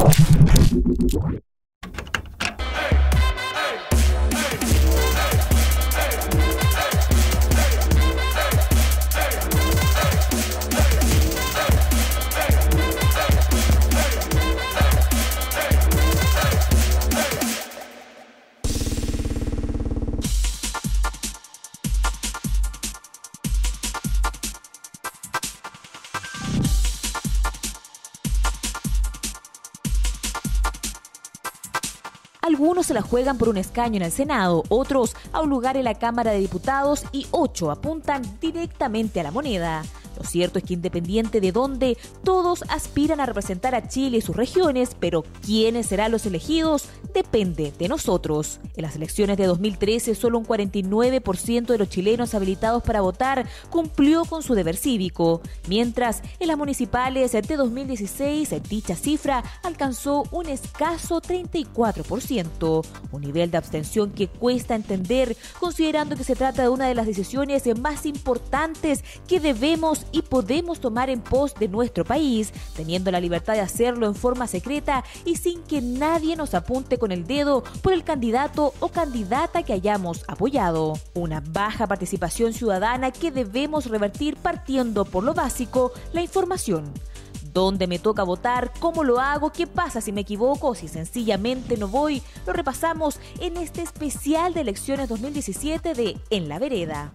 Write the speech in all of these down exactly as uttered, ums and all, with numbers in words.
Algunos se la juegan por un escaño en el Senado, otros a un lugar en la Cámara de Diputados y ocho apuntan directamente a la moneda. Lo cierto es que independiente de dónde, todos aspiran a representar a Chile y sus regiones, pero quiénes serán los elegidos depende de nosotros. En las elecciones de dos mil trece, solo un cuarenta y nueve por ciento de los chilenos habilitados para votar cumplió con su deber cívico, mientras en las municipales de dos mil dieciséis dicha cifra alcanzó un escaso treinta y cuatro por ciento, un nivel de abstención que cuesta entender considerando que se trata de una de las decisiones más importantes que debemos y podemos tomar en pos de nuestro país, teniendo la libertad de hacerlo en forma secreta y sin que nadie nos apunte con el dedo por el candidato o candidata que hayamos apoyado. Una baja participación ciudadana que debemos revertir partiendo por lo básico, la información. ¿Dónde me toca votar? ¿Cómo lo hago? ¿Qué pasa si me equivoco? Si sencillamente no voy. Lo repasamos en este especial de elecciones dos mil diecisiete de En la Vereda.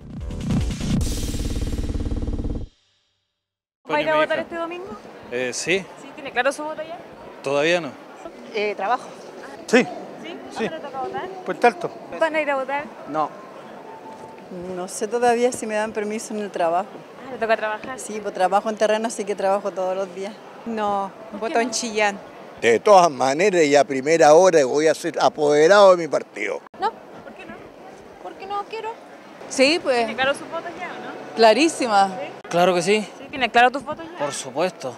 ¿Va a ir a votar este domingo? Eh, sí. ¿Sí? ¿Tiene claro su voto ya? Todavía no. Eh, trabajo. Sí. ¿Sí? Sí. ¿Dónde le toca votar? Puerto Alto. ¿Van a ir a votar? No. No sé todavía si me dan permiso en el trabajo. Ah, ¿le toca trabajar? Sí, pues trabajo en terreno, así que trabajo todos los días. No, voto en Chillán. De todas maneras, y a primera hora voy a ser apoderado de mi partido. No. ¿Por qué no? Porque no quiero. Sí, pues. ¿Tiene claro sus votos ya o no? Clarísima. ¿Sí? Claro que sí. ¿Sí? ¿Tiene claro tus votos ya? Por supuesto.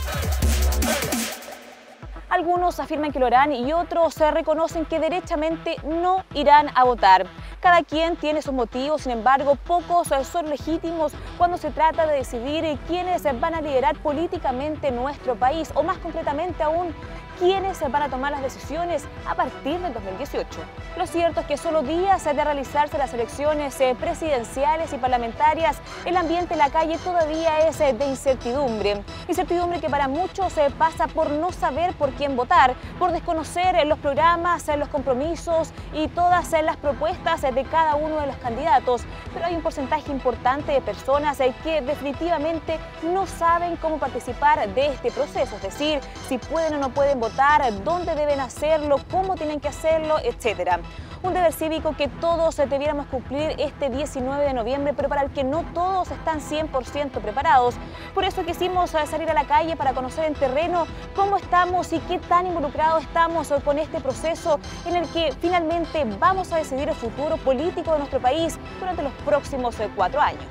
Algunos afirman que lo harán y otros se reconocen que derechamente no irán a votar. Cada quien tiene sus motivos, sin embargo, pocos son legítimos cuando se trata de decidir quiénes van a liderar políticamente nuestro país, o más concretamente aún, quiénes van a tomar las decisiones a partir del dos mil dieciocho. Lo cierto es que solo días de realizarse las elecciones presidenciales y parlamentarias, el ambiente en la calle todavía es de incertidumbre. Incertidumbre que para muchos pasa por no saber por quién votar, por desconocer los programas, los compromisos y todas las propuestas de cada uno de los candidatos. Pero hay un porcentaje importante de personas que definitivamente no saben cómo participar de este proceso, es decir, si pueden o no pueden votar, dónde deben hacerlo, cómo tienen que hacerlo, etcétera. Un deber cívico que todos debiéramos cumplir este diecinueve de noviembre, pero para el que no todos están cien por ciento preparados. Por eso quisimos salir a la calle para conocer en terreno cómo estamos y qué tan involucrados estamos con este proceso en el que finalmente vamos a decidir el futuro político de nuestro país durante los próximos cuatro años.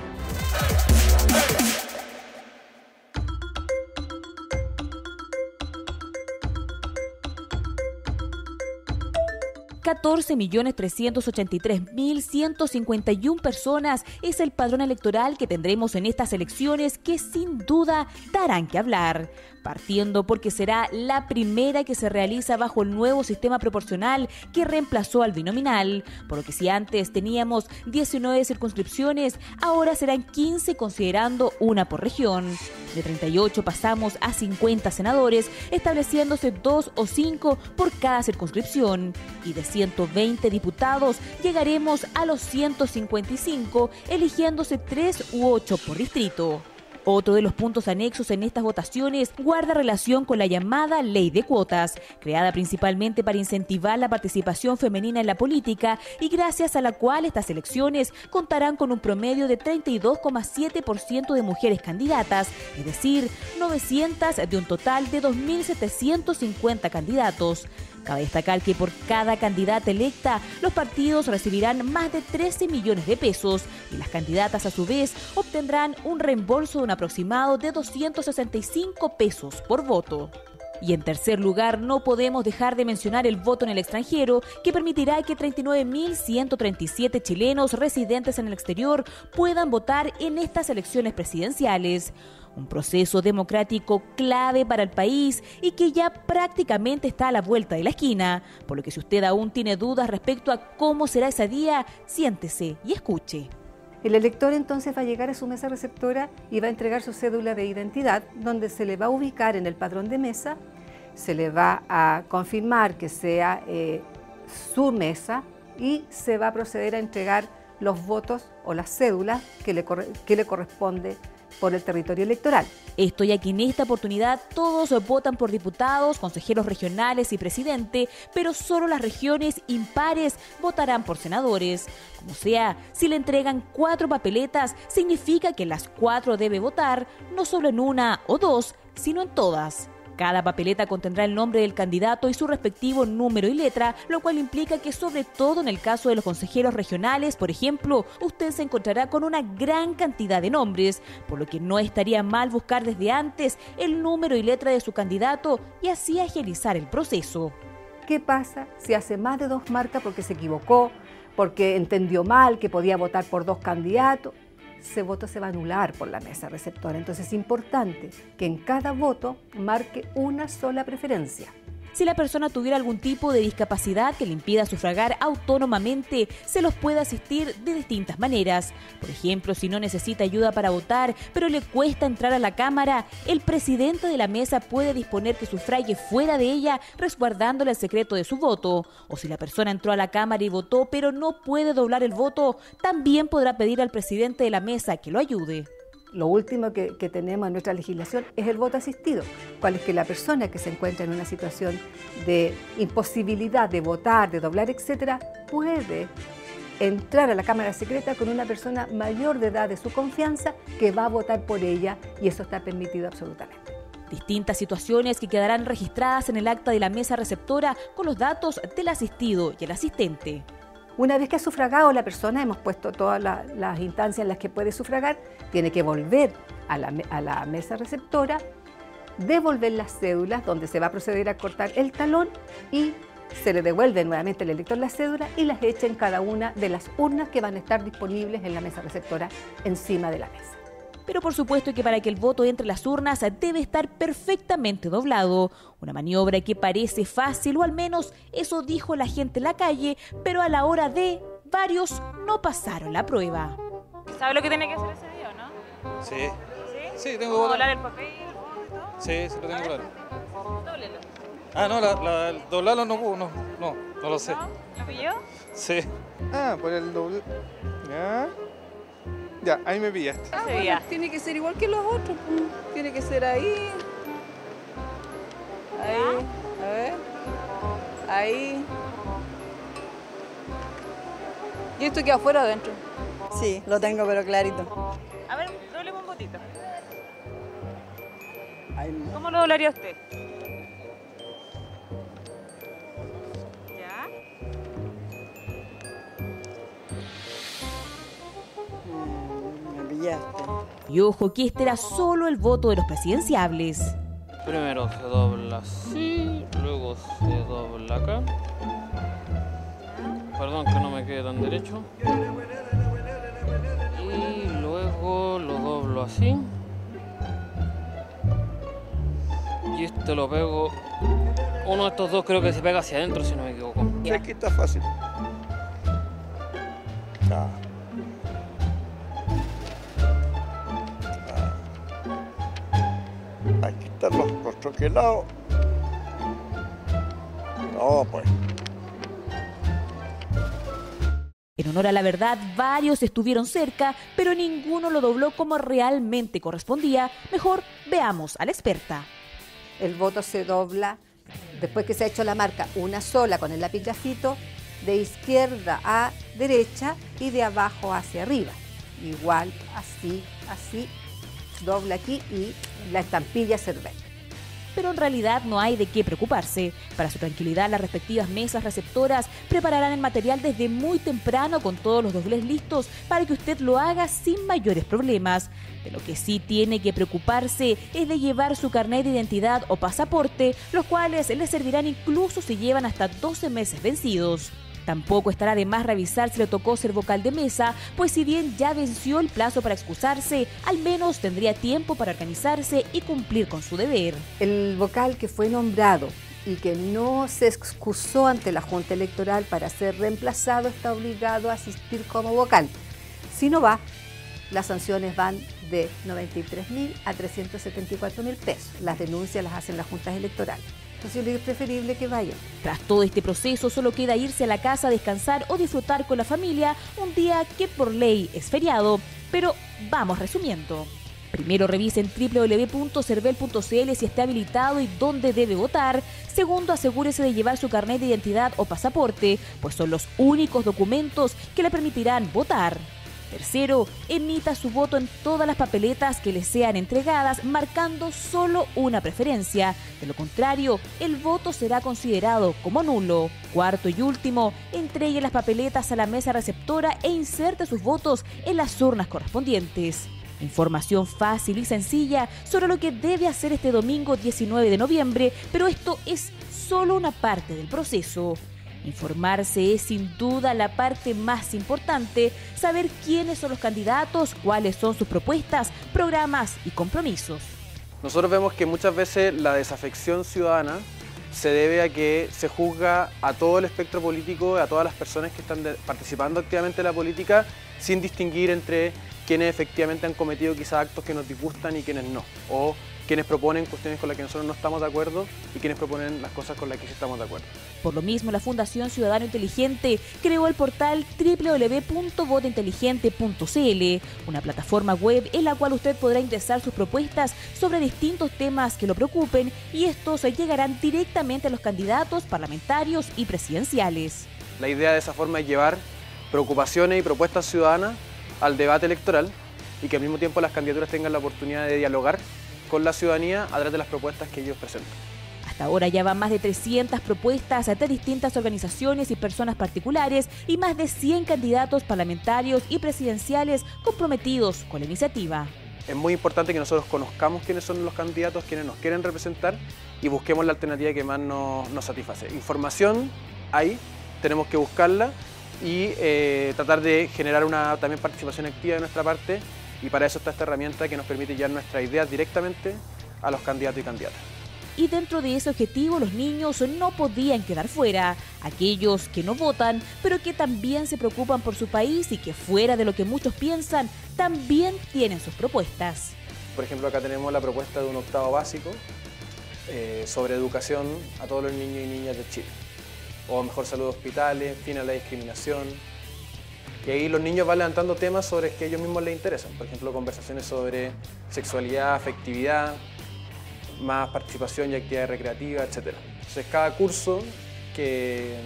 catorce millones trescientos ochenta y tres mil ciento cincuenta y una personas es el padrón electoral que tendremos en estas elecciones que sin duda darán que hablar. Partiendo porque será la primera que se realiza bajo el nuevo sistema proporcional que reemplazó al binominal, por lo que si antes teníamos diecinueve circunscripciones, ahora serán quince considerando una por región. De treinta y ocho pasamos a cincuenta senadores, estableciéndose dos o cinco por cada circunscripción. Y de ciento veinte diputados llegaremos a los ciento cincuenta y cinco, eligiéndose tres u ocho por distrito. Otro de los puntos anexos en estas votaciones guarda relación con la llamada Ley de Cuotas, creada principalmente para incentivar la participación femenina en la política y gracias a la cual estas elecciones contarán con un promedio de treinta y dos coma siete por ciento de mujeres candidatas, es decir, novecientas de un total de dos mil setecientos cincuenta candidatos. Cabe destacar que por cada candidata electa, los partidos recibirán más de trece millones de pesos y las candidatas a su vez obtendrán un reembolso de un aproximado de doscientos sesenta y cinco pesos por voto. Y en tercer lugar, no podemos dejar de mencionar el voto en el extranjero, que permitirá que treinta y nueve mil ciento treinta y siete chilenos residentes en el exterior puedan votar en estas elecciones presidenciales. Un proceso democrático clave para el país y que ya prácticamente está a la vuelta de la esquina. Por lo que si usted aún tiene dudas respecto a cómo será ese día, siéntese y escuche. El elector entonces va a llegar a su mesa receptora y va a entregar su cédula de identidad, donde se le va a ubicar en el padrón de mesa, se le va a confirmar que sea eh, su mesa y se va a proceder a entregar los votos o las cédulas que le, que le corresponde por el territorio electoral. Esto ya que en esta oportunidad todos votan por diputados, consejeros regionales y presidente, pero solo las regiones impares votarán por senadores. Como sea, si le entregan cuatro papeletas, significa que las cuatro debe votar, no solo en una o dos, sino en todas. Cada papeleta contendrá el nombre del candidato y su respectivo número y letra, lo cual implica que sobre todo en el caso de los consejeros regionales, por ejemplo, usted se encontrará con una gran cantidad de nombres, por lo que no estaría mal buscar desde antes el número y letra de su candidato y así agilizar el proceso. ¿Qué pasa si hace más de dos marcas porque se equivocó, porque entendió mal que podía votar por dos candidatos? Ese voto se va a anular por la mesa receptora. Entonces es importante que en cada voto marque una sola preferencia. Si la persona tuviera algún tipo de discapacidad que le impida sufragar autónomamente, se los puede asistir de distintas maneras. Por ejemplo, si no necesita ayuda para votar, pero le cuesta entrar a la Cámara, el presidente de la mesa puede disponer que sufrague fuera de ella, resguardándole el secreto de su voto. O si la persona entró a la Cámara y votó, pero no puede doblar el voto, también podrá pedir al presidente de la mesa que lo ayude. Lo último que, que tenemos en nuestra legislación es el voto asistido, cual es que la persona que se encuentra en una situación de imposibilidad de votar, de doblar, etcétera, puede entrar a la Cámara Secreta con una persona mayor de edad de su confianza que va a votar por ella y eso está permitido absolutamente. Distintas situaciones que quedarán registradas en el acta de la mesa receptora con los datos del asistido y el asistente. Una vez que ha sufragado la persona, hemos puesto todas la, las instancias en las que puede sufragar, tiene que volver a la, a la mesa receptora, devolver las cédulas, donde se va a proceder a cortar el talón y se le devuelve nuevamente al elector la cédula y las echa en cada una de las urnas que van a estar disponibles en la mesa receptora encima de la mesa. Pero por supuesto que para que el voto entre las urnas debe estar perfectamente doblado. Una maniobra que parece fácil, o al menos eso dijo la gente en la calle, pero a la hora de, varios no pasaron la prueba. ¿Sabe lo que tiene que hacer ese día o no? Sí. ¿Sí? Sí, tengo que ¿Cómo votar. doblar el papel, el voto y todo? Sí, sí lo tengo claro. Dóblelo. Ah, no, la, la, el doblarlo no, no, no, no, no lo sé. ¿No? ¿Lo pilló? Sí. Ah, por el doble. Ya. Ya, ahí me pillaste. Ah, Ese bueno, día. tiene que ser igual que los otros. Pues. Tiene que ser ahí. Ahí. A ver. Ahí. ¿Y esto queda afuera o adentro? Sí, lo tengo pero clarito. A ver, doblemos un botito. Ay, ¿Cómo lo doblaría usted? ¿Ya? me pillaste. Y ojo que este era solo el voto de los presidenciables. Primero se dobla así, luego se dobla acá. Perdón que no me quede tan derecho. Y luego lo doblo así. Y este lo pego. Uno de estos dos creo que se pega hacia adentro, si no me equivoco. Aquí está fácil. Ah. Ah. Aquí están los, los troquelados. No, pues. En honor a la verdad, varios estuvieron cerca, pero ninguno lo dobló como realmente correspondía. Mejor veamos a la experta. El voto se dobla, después que se ha hecho la marca, una sola con el lápiz grafito, de izquierda a derecha y de abajo hacia arriba. Igual, así, así, dobla aquí y la estampilla se ve. Pero en realidad no hay de qué preocuparse. Para su tranquilidad, las respectivas mesas receptoras prepararán el material desde muy temprano con todos los dobles listos para que usted lo haga sin mayores problemas. De lo que sí tiene que preocuparse es de llevar su carnet de identidad o pasaporte, los cuales le servirán incluso si llevan hasta doce meses vencidos. Tampoco estará de más revisar si le tocó ser vocal de mesa, pues si bien ya venció el plazo para excusarse, al menos tendría tiempo para organizarse y cumplir con su deber. El vocal que fue nombrado y que no se excusó ante la Junta Electoral para ser reemplazado está obligado a asistir como vocal. Si no va, las sanciones van de noventa y tres mil a trescientos setenta y cuatro mil pesos. Las denuncias las hacen las juntas electorales. Entonces yo le digo, es preferible que vayan. Tras todo este proceso, solo queda irse a la casa a descansar o disfrutar con la familia un día que por ley es feriado. Pero vamos resumiendo. Primero, revisen doble u doble u doble u punto cervel punto c l si está habilitado y dónde debe votar. Segundo, asegúrese de llevar su carnet de identidad o pasaporte, pues son los únicos documentos que le permitirán votar. Tercero, emita su voto en todas las papeletas que le sean entregadas, marcando solo una preferencia. De lo contrario, el voto será considerado como nulo. Cuarto y último, entregue las papeletas a la mesa receptora e inserte sus votos en las urnas correspondientes. Información fácil y sencilla sobre lo que debe hacer este domingo diecinueve de noviembre, pero esto es solo una parte del proceso. Informarse es sin duda la parte más importante, saber quiénes son los candidatos, cuáles son sus propuestas, programas y compromisos. Nosotros vemos que muchas veces la desafección ciudadana se debe a que se juzga a todo el espectro político, a todas las personas que están de, participando activamente en la política, sin distinguir entre quienes efectivamente han cometido quizás actos que nos disgustan y quienes no, o quienes proponen cuestiones con las que nosotros no estamos de acuerdo y quienes proponen las cosas con las que sí estamos de acuerdo. Por lo mismo, la Fundación Ciudadano Inteligente creó el portal doble u doble u doble u punto voto inteligente punto c l, una plataforma web en la cual usted podrá ingresar sus propuestas sobre distintos temas que lo preocupen y estos llegarán directamente a los candidatos parlamentarios y presidenciales. La idea de esa forma es llevar preocupaciones y propuestas ciudadanas al debate electoral y que al mismo tiempo las candidaturas tengan la oportunidad de dialogar con la ciudadanía a través de las propuestas que ellos presentan. Hasta ahora ya van más de trescientas propuestas de distintas organizaciones y personas particulares y más de cien candidatos parlamentarios y presidenciales comprometidos con la iniciativa. Es muy importante que nosotros conozcamos quiénes son los candidatos, quiénes nos quieren representar y busquemos la alternativa que más nos, nos satisface. Información hay, tenemos que buscarla y eh, tratar de generar una también participación activa de nuestra parte, y para eso está esta herramienta que nos permite llevar nuestras ideas directamente a los candidatos y candidatas. Y dentro de ese objetivo, los niños no podían quedar fuera. Aquellos que no votan, pero que también se preocupan por su país y que fuera de lo que muchos piensan, también tienen sus propuestas. Por ejemplo, acá tenemos la propuesta de un octavo básico eh, sobre educación a todos los niños y niñas de Chile. O mejor salud de hospitales, fin a la discriminación. Y ahí los niños van levantando temas sobre que a ellos mismos les interesan. Por ejemplo, conversaciones sobre sexualidad, afectividad, más participación y actividad recreativa, etcétera. Entonces, cada curso que,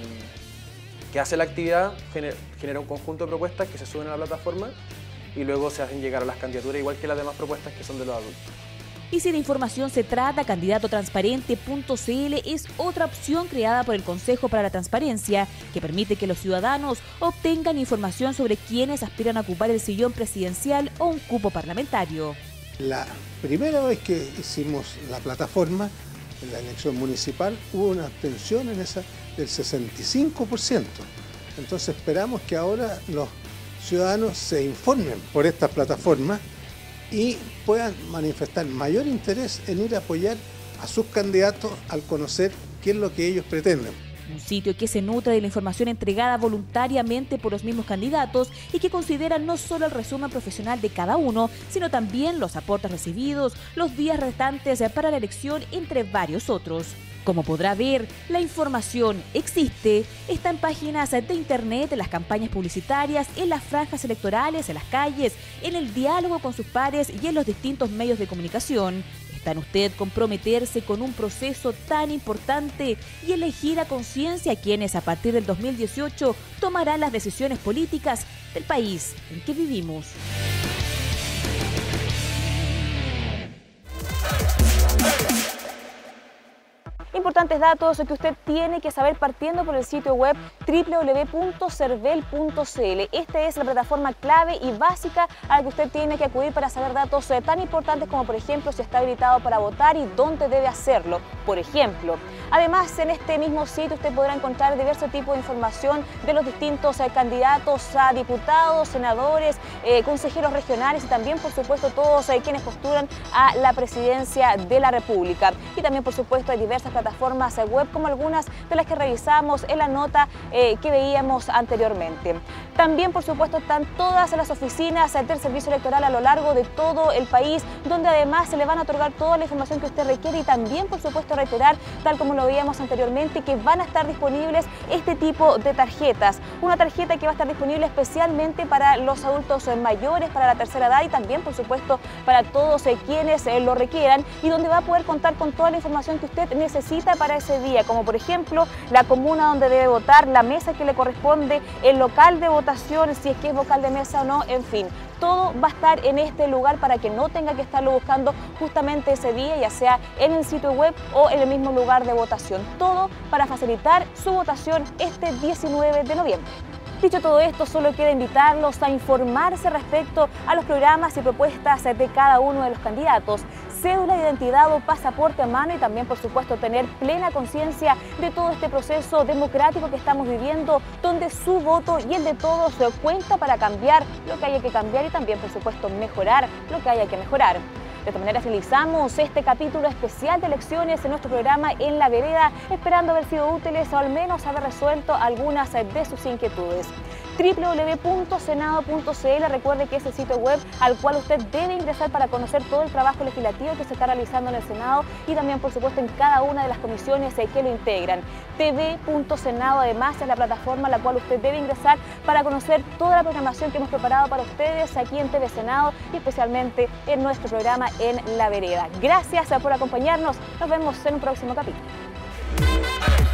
que hace la actividad genera, genera un conjunto de propuestas que se suben a la plataforma y luego se hacen llegar a las candidaturas, igual que las demás propuestas que son de los adultos. Y si de información se trata, candidato transparente punto c l es otra opción creada por el Consejo para la Transparencia que permite que los ciudadanos obtengan información sobre quienes aspiran a ocupar el sillón presidencial o un cupo parlamentario. La primera vez que hicimos la plataforma, en la elección municipal, hubo una abstención en esa del sesenta y cinco por ciento. Entonces esperamos que ahora los ciudadanos se informen por estas plataformas y puedan manifestar mayor interés en ir a apoyar a sus candidatos al conocer qué es lo que ellos pretenden. Un sitio que se nutre de la información entregada voluntariamente por los mismos candidatos y que considera no solo el resumen profesional de cada uno, sino también los aportes recibidos, los días restantes para la elección, entre varios otros. Como podrá ver, la información existe, está en páginas de internet, en las campañas publicitarias, en las franjas electorales, en las calles, en el diálogo con sus pares y en los distintos medios de comunicación. Está en usted comprometerse con un proceso tan importante y elegir a conciencia a quienes a partir del dos mil dieciocho tomarán las decisiones políticas del país en que vivimos. Importantes datos que usted tiene que saber partiendo por el sitio web doble u doble u doble u punto cervel punto c l. Esta es la plataforma clave y básica a la que usted tiene que acudir para saber datos eh, tan importantes como, por ejemplo, si está habilitado para votar y dónde debe hacerlo, por ejemplo. Además, en este mismo sitio usted podrá encontrar diversos tipos de información de los distintos eh, candidatos a diputados, senadores, eh, consejeros regionales y también, por supuesto, todos eh, quienes postulan a la presidencia de la República. Y también, por supuesto, hay diversas plataformas eh, web como algunas de las que revisamos en la nota eh, que veíamos anteriormente. También, por supuesto, están todas las oficinas eh, del servicio electoral a lo largo de todo el país, donde además se le van a otorgar toda la información que usted requiere y también, por supuesto, reiterar, tal como lo veíamos anteriormente, que van a estar disponibles este tipo de tarjetas. Una tarjeta que va a estar disponible especialmente para los adultos mayores, para la tercera edad y también, por supuesto, para todos eh, quienes eh, lo requieran, y donde va a poder contar con toda la información que usted necesita para ese día, como por ejemplo la comuna donde debe votar, la mesa que le corresponde, el local de votación, si es que es vocal de mesa o no, en fin. Todo va a estar en este lugar para que no tenga que estarlo buscando justamente ese día, ya sea en el sitio web o en el mismo lugar de votación. Todo para facilitar su votación este diecinueve de noviembre. Dicho todo esto, solo queda invitarlos a informarse respecto a los programas y propuestas de cada uno de los candidatos, cédula de identidad o pasaporte a mano y también, por supuesto, tener plena conciencia de todo este proceso democrático que estamos viviendo, donde su voto y el de todos cuenta para cambiar lo que haya que cambiar y también, por supuesto, mejorar lo que haya que mejorar. De esta manera finalizamos este capítulo especial de elecciones en nuestro programa En la Vereda, esperando haber sido útiles o al menos haber resuelto algunas de sus inquietudes. doble u doble u doble u punto senado punto c l, recuerde que es el sitio web al cual usted debe ingresar para conocer todo el trabajo legislativo que se está realizando en el Senado y también, por supuesto, en cada una de las comisiones que lo integran. t v punto senado además es la plataforma a la cual usted debe ingresar para conocer toda la programación que hemos preparado para ustedes aquí en T V Senado y especialmente en nuestro programa En la Vereda. Gracias por acompañarnos, nos vemos en un próximo capítulo.